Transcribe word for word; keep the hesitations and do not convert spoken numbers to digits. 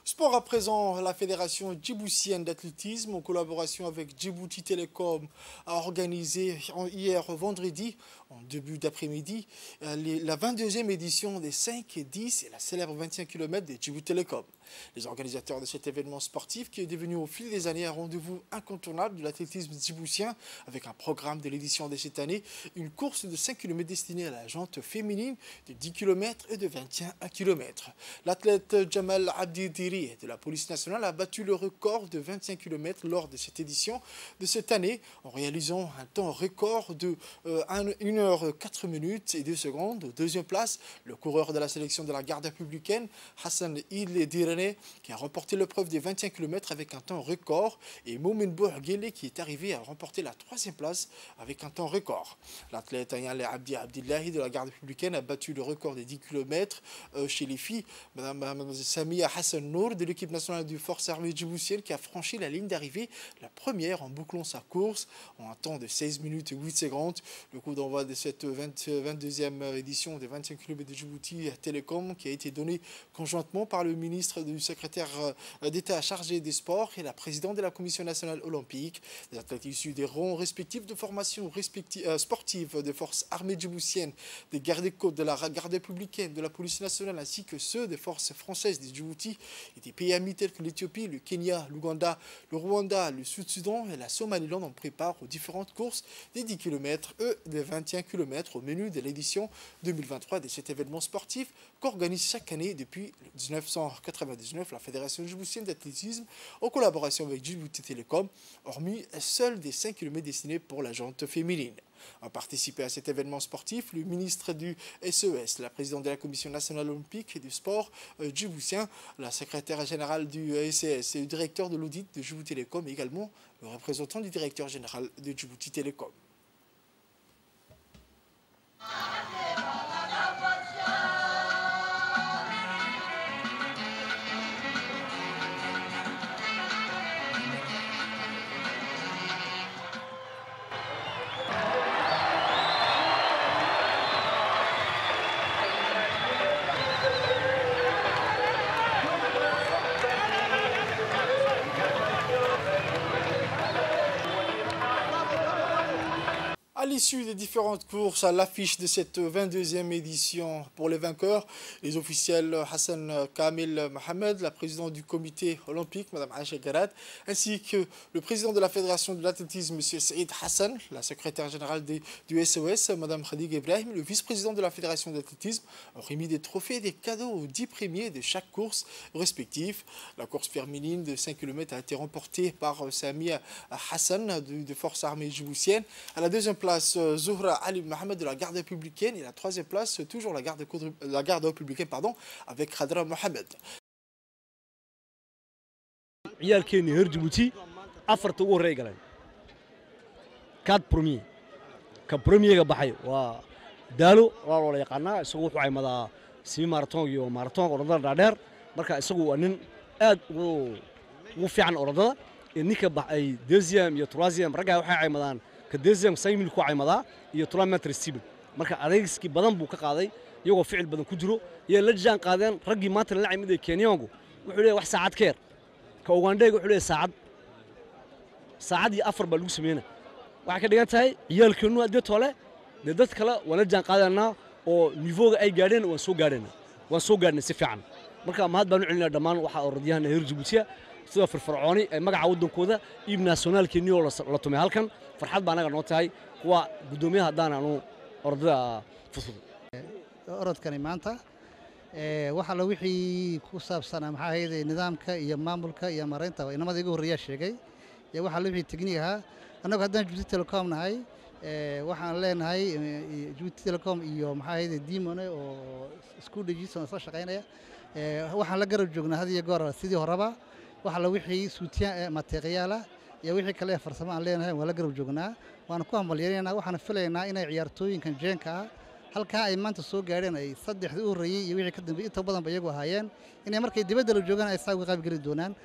Sport à présent, la Fédération djiboutienne d'athlétisme, en collaboration avec Djibouti Télécom, a organisé hier vendredi, en début d'après-midi, la vingt-deuxième édition des cinq et dix et la célèbre vingt-cinq kilomètres de Djibouti Télécom. Les organisateurs de cet événement sportif, qui est devenu au fil des années un rendez-vous incontournable de l'athlétisme djiboutien, avec un programme de l'édition de cette année, une course de cinq kilomètres destinée à la jante féminine, de dix kilomètres et de vingt et un kilomètres. L'athlète Jamal Abdi Diri de la police nationale a battu le record de vingt-cinq kilomètres lors de cette édition de cette année, en réalisant un temps record de euh, une heure quatre minutes et deux secondes. Deuxième place, le coureur de la sélection de la garde républicaine, Hassan Il Direne, qui a remporté l'épreuve des vingt-cinq kilomètres avec un temps record, et Moumin Bouhguele qui est arrivé à remporter la troisième place avec un temps record. L'athlète Ayale Abdi Abdillahi de la garde républicaine a battu le record des dix kilomètres euh, chez les filles. Madame, Madame Samia Hassan Nour de l'équipe nationale de forces armées djiboutienne qui a franchi la ligne d'arrivée, la première en bouclant sa course en un temps de seize minutes et huit secondes. Le coup d'envoi de cette vingt-deuxième édition des vingt-cinq kilomètres de Djibouti Télécom qui a été donné conjointement par le ministre du secrétaire d'État chargé des sports et la présidente de la Commission nationale olympique. Les athlètes issus des rangs respectifs de formation euh, sportive des forces armées djiboutiennes, des gardes-côtes, de la garde républicaine, de la police nationale ainsi que ceux des forces françaises des Djibouti et des pays amis tels que l'Éthiopie, le Kenya, l'Ouganda, le Rwanda, le Sud-Soudan et la Somaliland en préparent aux différentes courses des dix kilomètres et des vingt et un kilomètres au menu de l'édition deux mille vingt-trois de cet événement sportif qu'organise chaque année depuis mille neuf cent quatre-vingt-dix-neuf la Fédération djiboutienne d'athlétisme en collaboration avec Djibouti Télécom, hormis seuls des cinq kilomètres destinés pour la jante féminine. A participé à cet événement sportif le ministre du S E S, la présidente de la Commission nationale olympique et du sport euh, djiboutien, la secrétaire générale du S E S et le directeur de l'audit de Djibouti Télécom, et également le représentant du directeur général de Djibouti Télécom. À l'issue des différentes courses, à l'affiche de cette vingt-deuxième édition pour les vainqueurs, les officiels Hassan Kamil Mohamed, la présidente du comité olympique, Mme Aïcha Garad, ainsi que le président de la Fédération de l'athlétisme, M. Saïd Hassan, la secrétaire générale du S O S, Mme Khadig Ibrahim, le vice-président de la Fédération d'athlétisme, ont remis des trophées et des cadeaux aux dix premiers de chaque course respective. La course féminine de cinq kilomètres a été remportée par Samia Hassan de, de Forces armées djiboutiennes. À la deuxième place, Zohra Ali Mohamed de la garde républicaine, et la troisième place, toujours la garde, la garde républicaine, pardon, avec Khadra Mohamed. ciyaalkeeni reer Djibouti afarta ugu horreey galeen kaad premier ka premierga baxay waa daalo waa loo yaqaanaa isagu wuxuu aymadaa semi marathon iyo marathon orodada dhaadheer marka isagu waa nin aad ugu fiican orodada ninka baxay deuxième iyo troisième ragga waxay aymadaan ka deuxième cinq mille ku aymadaa iyo trois mètres cible marka adeegski badan buu ka qaaday iyagoo ficil badan ku jiro iyo la jaan qaadeen raggii maanta la cimid ee Kenyaangu wuxuu leeyahay wax saacad keer ka Ugandheega wuxuu leeyahay saacad saacad iyo afar baa lagu sameeyay waxa ka dhigan tahay ciyaalkeenu aad tole de dad kale wala jaan qaadanaa oo nivooga ay gaadheen waan soo gaadheen waan soo gaadhnay si fiican marka mahad baan u celinaa dhammaan waxa orodyahan reer Djibouti sida firfircooni ay magaca wadankooda iib nationalkeeni oo la tumay halkan farxad baa anaga noo tahay kuwa gudoomiyaha hadaan aanu ordada fusud orodkani maanta ee waxa la wixii ku saabsanaa maxaa ahayd nidaamka iyo maamulka iyo mareynta inamada igu horeeya sheegay ee waxa la wixii tigniga anagu haddaan Djibouti Telecom nahay ee waxaan leenahay Djibouti Telecom iyo maxaa ahayd Dimone oo isku dhajisan soo shaqeynaya ee waxaan la garab joognaa hadiyo goor sidii horeba waxa la wixii suutiyan mateeqyaala iyo wixii kale farsamo aan leenahay waa la garab joognaa waan ku hambalyeynaa waxaan filaynaa inay ciyaartooyinkan jeenka halka ay maanta soo gaareen ay saddexdii u horeeyay iyo wixii ka dambeeyay inta badan ba iyagu ahaayeen inay markay dibadda la joogaan ay saaq qayb gali doonaan.